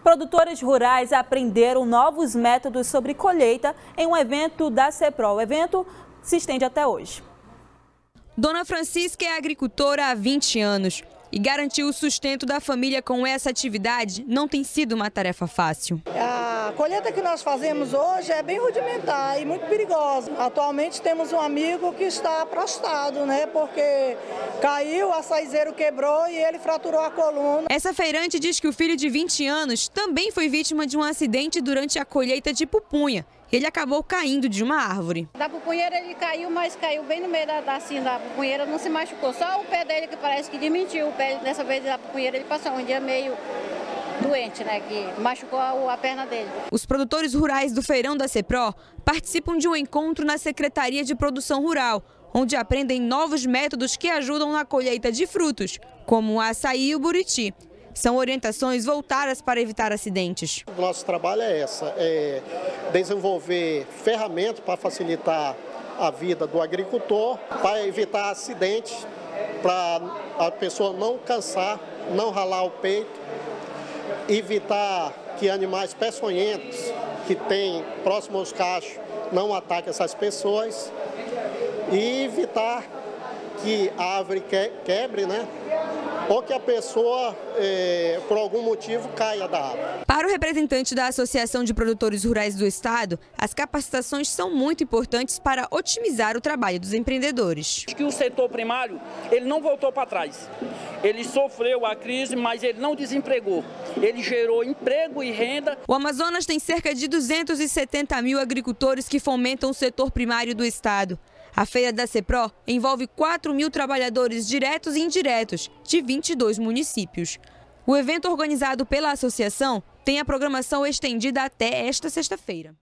Produtores rurais aprenderam novos métodos sobre colheita em um evento da CEPRO. O evento se estende até hoje. Dona Francisca é agricultora há 20 anos e garantir o sustento da família com essa atividade não tem sido uma tarefa fácil. A colheita que nós fazemos hoje é bem rudimentar e muito perigosa. Atualmente temos um amigo que está prostrado, porque caiu, o açaizeiro quebrou e ele fraturou a coluna. Essa feirante diz que o filho de 20 anos também foi vítima de um acidente durante a colheita de pupunha. Ele acabou caindo de uma árvore. Da pupunheira ele caiu, mas caiu bem no meio da pupunheira, não se machucou. Só o pé dele que parece que desmentiu. O pé, dessa vez da pupunheira ele passou um dia meio doente, que machucou a perna dele. Os produtores rurais do feirão da CEPRO participam de um encontro na Secretaria de Produção Rural, onde aprendem novos métodos que ajudam na colheita de frutos, como o açaí e o buriti. São orientações voltadas para evitar acidentes. O nosso trabalho é desenvolver ferramentas para facilitar a vida do agricultor, para evitar acidentes, para a pessoa não cansar, não ralar o peito, evitar que animais peçonhentos que tem próximo aos cachos não ataquem essas pessoas e evitar que a árvore quebre, ou que a pessoa, por algum motivo, caia da árvore. Para o representante da Associação de Produtores Rurais do Estado, as capacitações são muito importantes para otimizar o trabalho dos empreendedores. Acho que o setor primário ele não voltou para trás. Ele sofreu a crise, mas ele não desempregou. Ele gerou emprego e renda. O Amazonas tem cerca de 270 mil agricultores que fomentam o setor primário do Estado. A feira da CEPRO envolve 4 mil trabalhadores diretos e indiretos de 22 municípios. O evento organizado pela associação tem a programação estendida até esta sexta-feira.